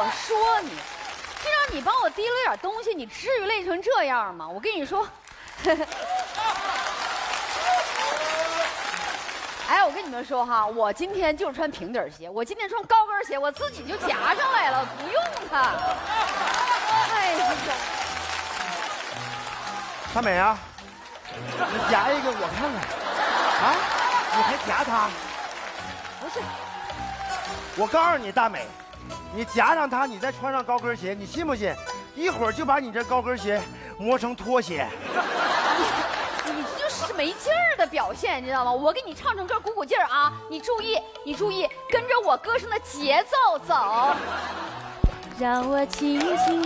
我说你，这让你帮我提了点东西，你至于累成这样吗？我跟你说，哎，我跟你们说哈，我今天就穿平底鞋，我今天穿高跟鞋，我自己就夹上来了，不用它。哎呀， 大美啊，你夹一个我看看。啊，你还夹它？ 不是， 我告诉你，大美，你夹上它，你再穿上高跟鞋，你信不信？一会儿就把你这高跟鞋磨成拖鞋。 你这就是没劲儿的表现，你知道吗？我给你唱歌鼓鼓劲儿啊！你注意，跟着我歌声的节奏走。让我轻轻地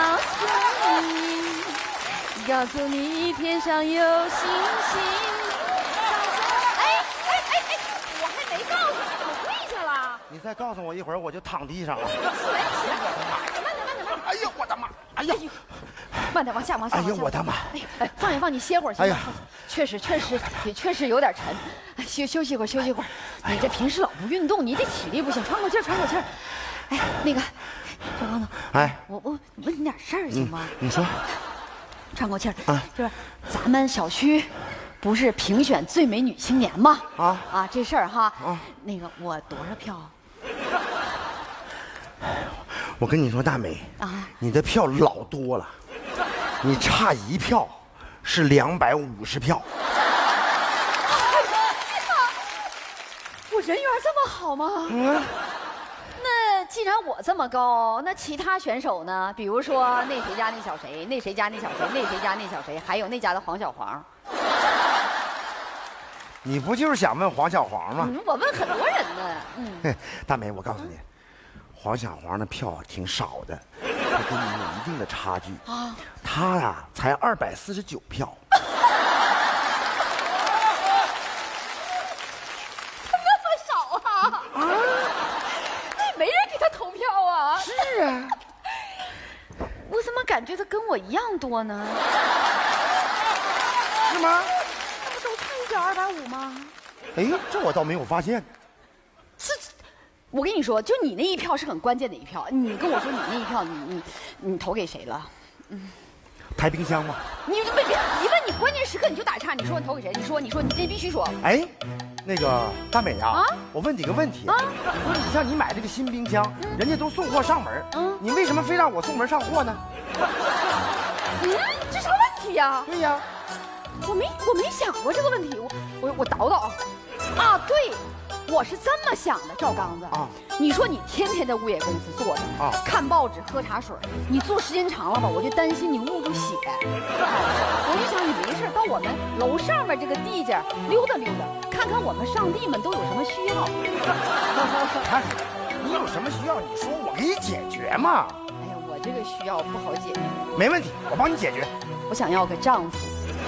告诉你，天上有星星。哎，我还没告诉你，怎么跪下了？ 你再告诉我一会儿，我就躺地上了。 起来，慢点。 哎呦我的妈！哎呀， 慢点，往下。 哎呦我的妈！ 哎，放你歇会儿。 哎呀， 确实有点沉，休息一会儿。你这平时老不运动，你这体力不行，喘口气儿。哎，那个，小王总， 哎， 我问你点事儿行吗？ 你说， 喘口气儿啊，就是咱们小区不是评选最美女青年吗？啊，这事儿哈，那个我多少票？ 我跟你说，大美啊，你的票老多了，你差1票，是250票。 我人缘这么好吗？那既然我这么高，那其他选手呢？比如说那谁家那小谁，那谁家那小谁，那谁家那小谁，还有那家的黄小黄。 你不就是想问黄小黄吗？ 我问很多人呢。 大美，我告诉你，黄小黄的票挺少的，他跟你有一定的差距啊。他呀，才249票。 那么少啊？那没人给他投票啊？ 是啊。 我怎么感觉他跟我一样多呢？ 是吗？ 那不都差1.250吗？ 哎，这我倒没有发现。 我跟你说，就你那一票是很关键的一票。你跟我说你那一票，你投给谁了？ 抬冰箱吗？ 你别一问你关键时刻你就打岔，你说你投给谁？你说你这必须说。 哎，那个大美呀，我问你个问题啊，你像你买这个新冰箱，人家都送货上门，你为什么非让我送门上货呢？ 这啥问题呀？ 对呀， 我没想过这个问题，我叨叨啊，对。我是这么想的，赵刚子啊，你说你天天在物业公司坐着啊，看报纸喝茶水，你坐时间长了吧，我就担心你误住血。我就想你没事到我们楼上面这个地界溜达溜达，看看我们上帝们都有什么需要。 看，你有什么需要你说，我给你解决嘛。 哎呀，我这个需要不好解决。 没问题，我帮你解决。 我想要个丈夫。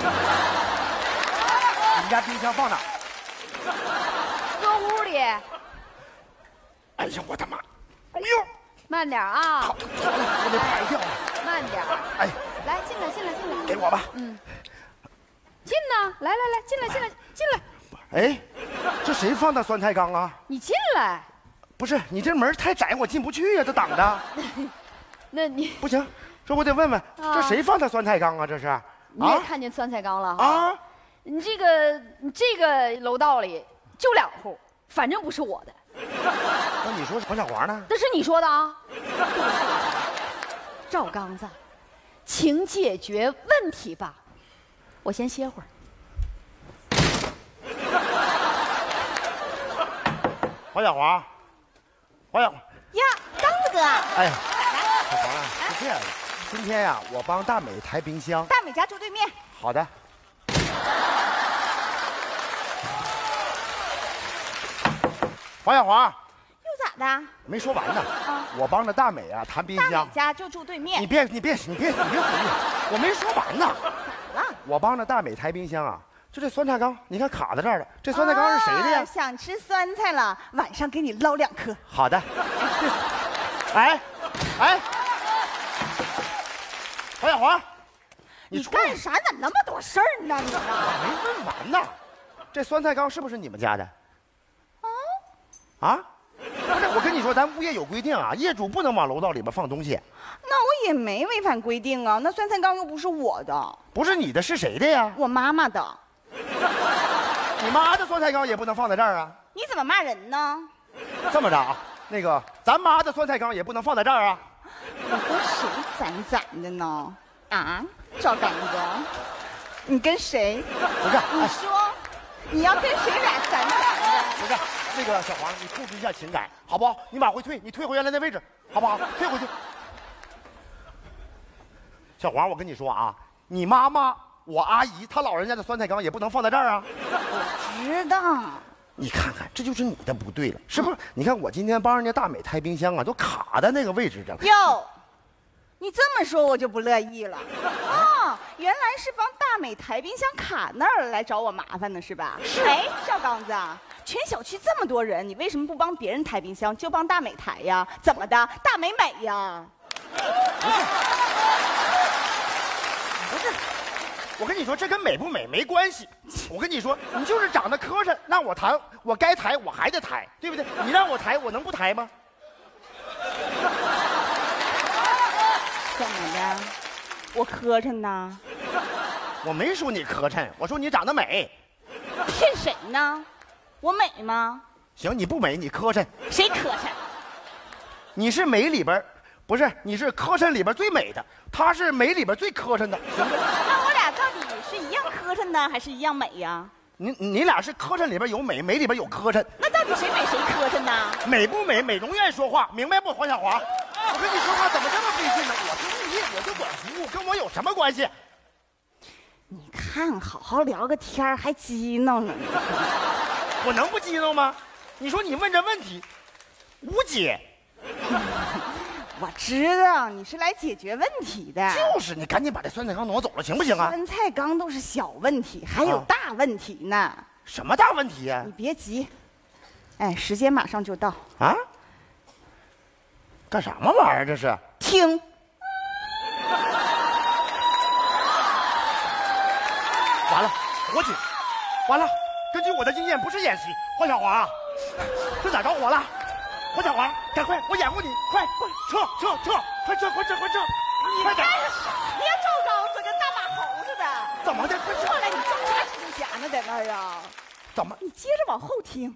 你们家冰箱放哪？ 搁屋里。 哎呀，我的妈！哎呦， 慢点啊！ 好，我得排掉。 慢点。哎，来，进来。 给我吧。 进呢，来，进来。 哎，这谁放的酸菜缸啊？ 你进来。 不是，你这门太窄，我进不去呀，这挡的。 那你不行，这我得问问，这谁放的酸菜缸啊？这是？ 你也看见酸菜缸了啊？ 你这个楼道里就2户，反正不是我的。 那你说黄小华呢？ 那是你说的啊。赵刚子，请解决问题吧，我先歇会儿。 黄小华， 呀，刚子哥， 哎，小黄啊，是这样的，今天呀，我帮大美抬冰箱。 大美家住对面。 好的。黄小华， 又咋的？ 没说完呢。我帮着大美啊弹冰箱。 大美家就住对面。 你别回避，我没说完呢。 咋了？ 我帮着大美抬冰箱啊，就这酸菜缸，你看卡在这儿了。这酸菜缸是谁的呀？ 想吃酸菜了，晚上给你捞2颗。 好的。哎，黄小华， 你干啥？咋那么多事儿呢？你没问完呢。这酸菜缸是不是你们家的？啊？ 不是，我跟你说，咱物业有规定啊，业主不能往楼道里边放东西。 那我也没违反规定啊，那酸菜缸又不是我的。 不是你的，是谁的呀？ 我妈妈的。 你妈的酸菜缸也不能放在这儿啊？ 你怎么骂人呢？ 这么着啊，那个咱妈的酸菜缸也不能放在这儿啊？ 你跟谁攒的呢？啊，赵刚子，你跟谁？ 不是， 你说，你要跟谁俩攒的？ 不是，那个小黄，你控制一下情感，好不好？你往回退，你退回原来的位置，好不好？退回去。小黄，我跟你说啊，你妈妈、我阿姨，她老人家的酸菜缸也不能放在这儿啊。 我知道。 你看看，这就是你的不对了，是不是？你看我今天帮人家大美抬冰箱啊，都卡在那个位置上了。 哟，你这么说我就不乐意了。哦，原来是帮大美抬冰箱卡那儿来找我麻烦呢，是吧？是。哎，赵刚子，全小区这么多人，你为什么不帮别人抬冰箱，就帮大美抬呀？怎么的？大美美呀？ 不是。我跟你说，这跟美不美没关系。我跟你说，你就是长得磕碜，让我抬，我该抬我还得抬，对不对？你让我抬，我能不抬吗？ 怎么的？我磕碜呢？ 我没说你磕碜，我说你长得美。 骗谁呢？我美吗？ 行，你不美，你磕碜。 谁磕碜？ 你是美里边，不是，你是磕碜里边最美的，他是美里边最磕碜的。行不？ 那我俩到底是一样磕碜呢，还是一样美呀？ 你俩是磕碜里边有美，美里边有磕碜。 那到底谁美谁磕碜呢？ 美不美，美容院说话，明白不？黄小华，我跟你说话怎么这么费劲呢？我是物业，我就管服务，跟我有什么关系？ 你看，好好聊个天还激闹呢。 我能不激动吗？你说你问这问题，无解。 我知道你是来解决问题的。 就是，你赶紧把这酸菜缸挪走了，行不行啊？ 酸菜缸都是小问题，还有大问题呢。 什么大问题呀？ 你别急，哎，时间马上就到。 啊？干什么玩意儿这是？ 听。 完了，火警！完了，根据我的经验，不是演习。黄小华，这哪着火了？黄小华，赶快，我掩护你，快撤，快撤！快点！ 别赵刚子跟大马猴似的。 怎么的？快过来，你装啥惊吓呢？在那儿啊？ 怎么？ 你接着往后听。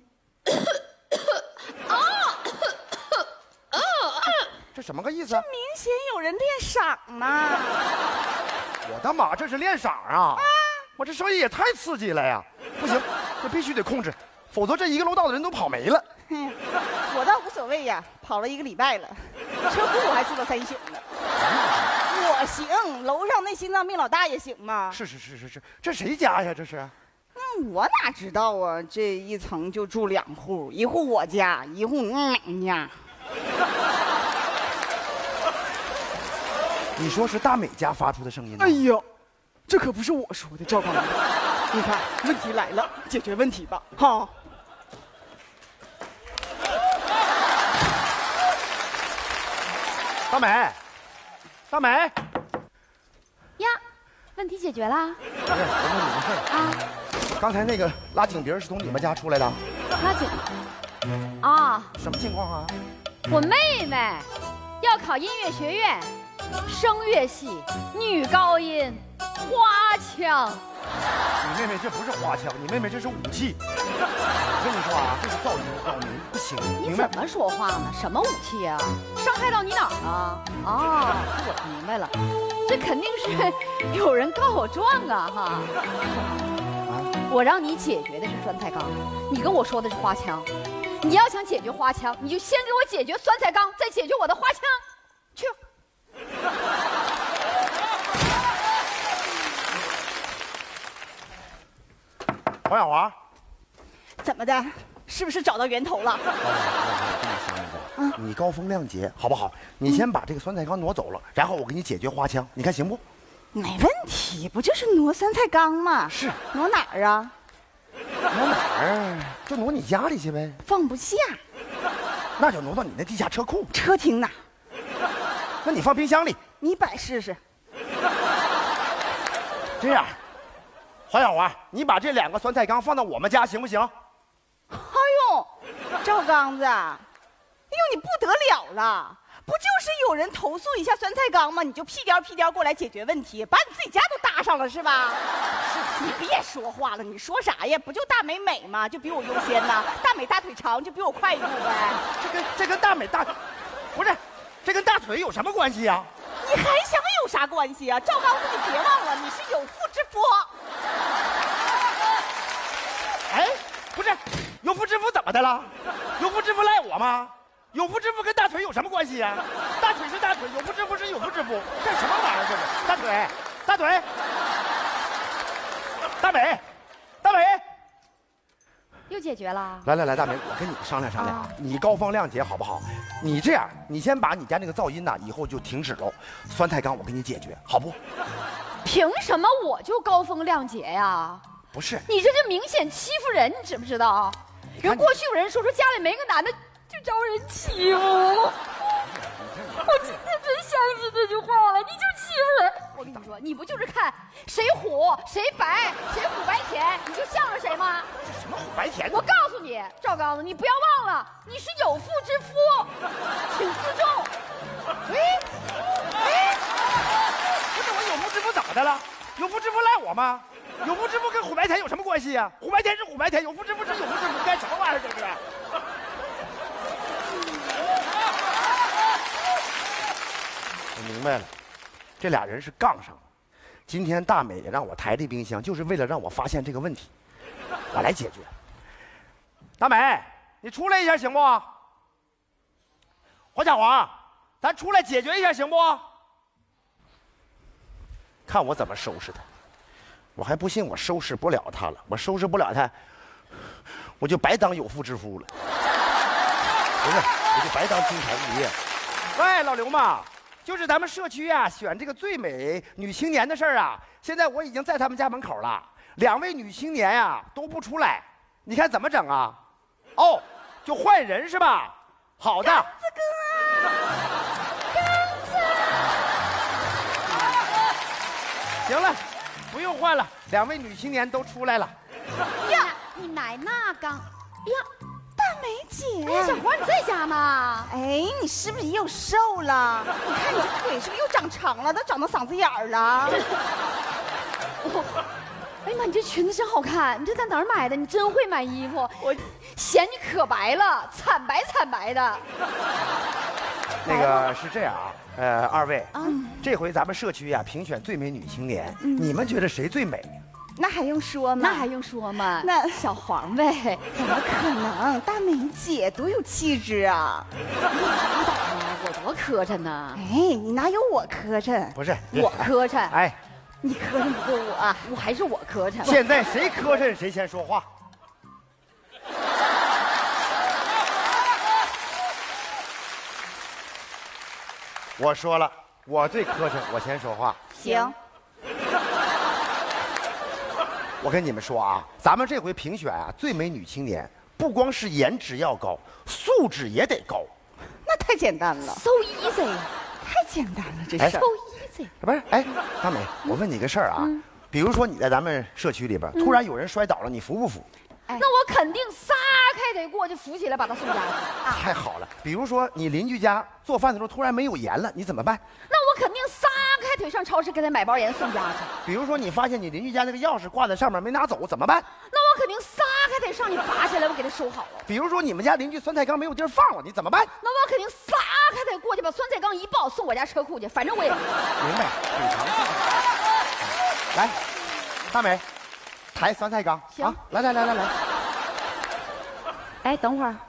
这什么个意思？ 这明显有人练嗓呢。 我的妈，这是练嗓啊！我这声音也太刺激了呀！不行，这必须得控制，否则这一个楼道的人都跑没了。 我倒无所谓呀，跑了1个礼拜了，车库我还住了3宿呢。我行，楼上那心脏病老大爷行吗？ 是，这谁家呀？这是？ 我哪知道啊？这一层就住2户，一户我家，一户你家。 你说是大美家发出的声音？ 哎呦，这可不是我说的，赵刚子。你看，问题来了，解决问题吧，好。 大美呀，问题解决啦？ 不是，我问你个事儿啊。刚才那个拉井鼻是从你们家出来的？ 拉井啊？ 什么情况啊？ 我妹妹要考音乐学院，声乐系，女高音，花腔。 你妹妹这不是花腔，你妹妹这是武器。我跟你说啊，这是噪音扰民，不行。 你怎么说话呢？什么武器啊？伤害到你哪儿了？啊，我明白了，这肯定是有人告我状啊！哈，我让你解决的是酸菜缸，你跟我说的是花腔。你要想解决花腔，你就先给我解决酸菜缸，再解决我的花腔。去。 黄小华， 怎么的？是不是找到源头了？ 你高风亮节好不好？你先把这个酸菜缸挪走了，然后我给你解决花腔，你看行不？ 没问题，不就是挪酸菜缸吗？ 是。 挪哪儿啊？ 挪哪儿？就挪你家里去呗。 放不下。 那就挪到你那地下车库。 车停哪？ 那你放冰箱里。 你摆试试。 这样，黄小华，你把这2个酸菜缸放到我们家行不行？ 哎呦，赵刚子， 呦，你不得了了！不就是有人投诉一下酸菜缸吗？你就屁颠屁颠过来解决问题，把你自己家都搭上了是吧？你别说话了，你说啥呀？不就大美美吗？就比我优先呐？大美大腿长就比我快一步呗？ 这跟大美大，不是，这跟大腿有什么关系呀？ 你还想有啥关系啊？赵刚子，你别忘了，你是有妇之夫。 哎，不是，有妇之夫怎么的了？有妇之夫赖我吗？有妇之夫跟大腿有什么关系呀？大腿是大腿，有妇之夫是有妇之夫，干什么玩意儿这是？大腿，大腿，大美，大美， 又解决了。 来，大美，我跟你商量商量啊，你高风亮节好不好？你这样，你先把你家那个噪音呐，以后就停止喽。酸菜缸我给你解决，好不？ 凭什么我就高风亮节呀？ 不是， 你这明显欺负人，你知不知道？人过去有人说家里没个男的就招人欺负，我今天真相信这句话了，你就欺负人。我跟你说，你不就是看谁虎谁白，谁虎白甜，你就向着谁吗？ 什么虎白甜？ 我告诉你，赵刚子，你不要忘了，你是有妇之夫，请自重。 不是我有妇之夫怎么的了？有妇之夫赖我吗？有妇之夫跟虎白甜有什么关系呀？虎白甜是虎白甜，有妇之夫是有妇之夫，干什么玩意儿这是？我明白了，这俩人是杠上了。今天大美也让我抬这冰箱，就是为了让我发现这个问题，我来解决。大美，你出来一下行不？黄小华，咱出来解决一下行不？看我怎么收拾他！我还不信我收拾不了他了，我收拾不了他，我就白当有妇之夫了。不是，我就白当金牌物业。喂，老刘嘛，就是咱们社区啊选这个最美女青年的事儿啊，现在我已经在他们家门口了，2位女青年啊都不出来，你看怎么整啊？哦，就换人是吧？好的。行了，不用换了，2位女青年都出来了。 呀，你奶那刚，呀， 大美姐， 哎呀，小花你在家呢？ 哎，你是不是又瘦了？你看你这腿是不是又长长了，都长到嗓子眼儿了？ 哎呀妈，你这裙子真好看，你这在哪儿买的？你真会买衣服，我嫌你可白了，惨白惨白的。 那个是这样啊，2位，这回咱们社区呀评选最美女青年，你们觉得谁最美？ 那还用说吗？ 那还用说吗？ 那小黄呗。 怎么可能？大美姐多有气质啊！ 我多磕碜呢！ 哎，你哪有我磕碜？ 不是我磕碜。 哎， 你磕碜不过我， 我还是我磕碜。 现在谁磕碜谁先说话。我说了，我最磕碜，我先说话。 行。 我跟你们说啊，咱们这回评选啊，最美女青年，不光是颜值要高，素质也得高。 那太简单了 ，so easy， 太简单了，这事。so easy， 不是？哎，大美，我问你个事儿啊，比如说你在咱们社区里边，突然有人摔倒了，你扶不扶？ 那我肯定撒开得过去扶起来把他送家去。 太好了。比如说你邻居家做饭的时候突然没有盐了，你怎么办？ 那我肯定撒开腿上超市给他买包盐送家去。 比如说你发现你邻居家那个钥匙挂在上面没拿走，怎么办？ 那我肯定撒开腿上去拔下来，我给他收好了。 比如说你们家邻居酸菜缸没有地儿放了，你怎么办？ 那我肯定撒开腿过去把酸菜缸一抱送我家车库去，反正我也明白，很常见。来，大美，抬酸菜缸。 行， 来。 哎，等会儿，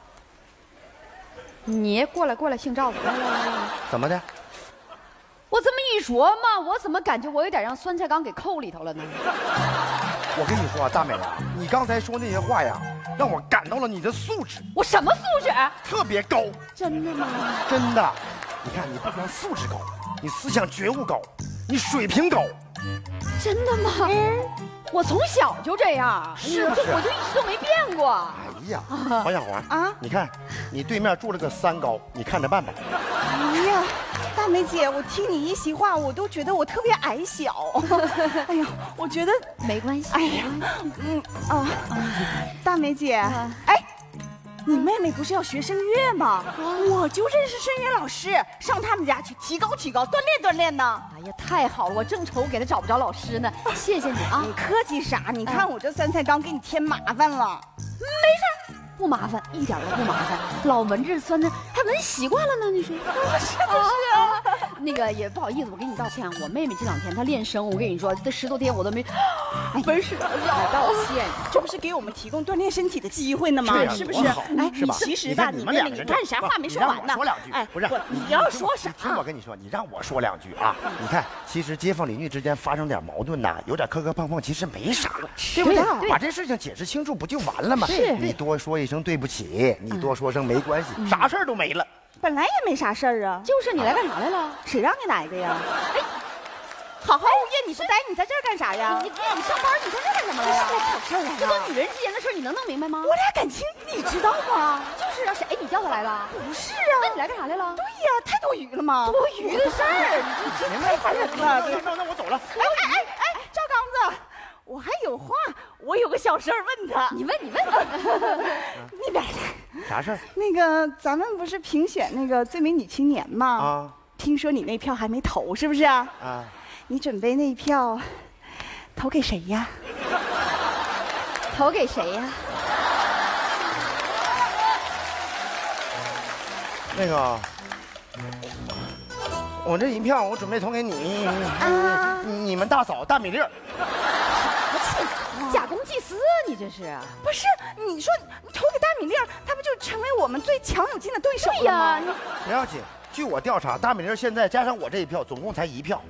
你过来，姓赵的，来。 怎么的？ 我这么一琢磨，我怎么感觉我有点让酸菜缸给扣里头了呢？ 我跟你说啊，大美啊，你刚才说那些话呀，让我感到了你的素质。 我什么素质？ 特别高。 真的吗？ 真的。你看，你不光素质高，你思想觉悟高，你水平高。 真的吗？我从小就这样， 是不是？ 我就一直都没变过。 哎呀，黄小华啊，你看，你对面住了个3高，你看着办吧。 哎呀，大美姐，我听你一席话，我都觉得我特别矮小。哎呀，我觉得没关系。 哎呀，大美姐，哎， 你妹妹不是要学声乐吗？我就认识声乐老师，上他们家去提高提高，锻炼锻炼呢。 哎呀，太好了，我正愁给他找不着老师呢。谢谢你啊！ 你客气啥？你看我这酸菜缸给你添麻烦了。 没事，不麻烦，一点都不麻烦。老闻这酸菜，还闻习惯了呢。你说是不是？ 那个也不好意思，我给你道歉。我妹妹这2天她练声，我跟你说，这10多天我都没，没事，我道歉。 这不是给我们提供锻炼身体的机会呢吗？是不是？哎，其实吧，你妹妹，你干啥话没说完呢？ 说2句， 哎， 不是， 你要说啥？ 听我跟你说，你让我说2句啊！你看，其实街坊邻居之间发生点矛盾呐，有点磕磕碰碰，其实没啥，对不对？把这事情解释清楚不就完了吗？ 是， 你多说一声对不起，你多说声没关系，啥事儿都没了。 本来也没啥事儿啊， 就是你来干啥来了？ 谁让你来的呀？哎，好好物业你不待，你在这儿干啥呀？ 你上班，你在这儿干什么来呀？ 来挑事儿来这都女人之间的事，你能弄明白吗？ 我俩感情你知道吗？ 就是啊，谁你叫他来了？ 不是啊， 那你来干啥来了？ 对呀，太多余了吗？ 多余的事儿， 你太烦人了。那我走了。 哎，赵刚子。我还有话，我有个小事儿问他。 你问， 那边啥事儿？ 那个咱们不是评选那个最美女青年吗？ 啊， 听说你那票还没投，是不是啊？ 啊， 你准备那一票投给谁呀？ 投给谁呀？ 那个，我这一票我准备投给你，你们大嫂大米粒儿。 假公济私，你这是？ 不是，你说你投给大米粒儿，他不就成为我们最强有劲的对手了吗？ 不要紧，据我调查，大米粒儿现在加上我这一票，总共才1票。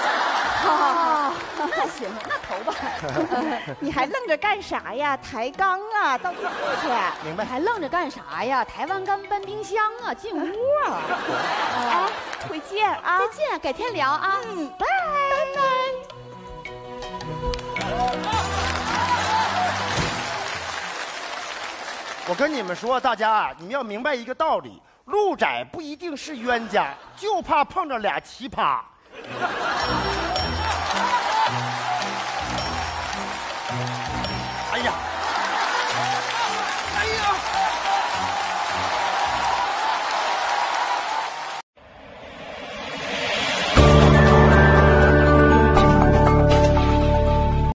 那行，那投吧。 你还愣着干啥呀？抬杠啊，到地库去。 明白。 还愣着干啥呀？抬完干搬冰箱啊，进屋啊。 哎，回见啊！ 再见，改天聊啊。 拜拜。 我跟你们说，大家啊，你们要明白一个道理：路窄不一定是冤家，就怕碰着俩奇葩。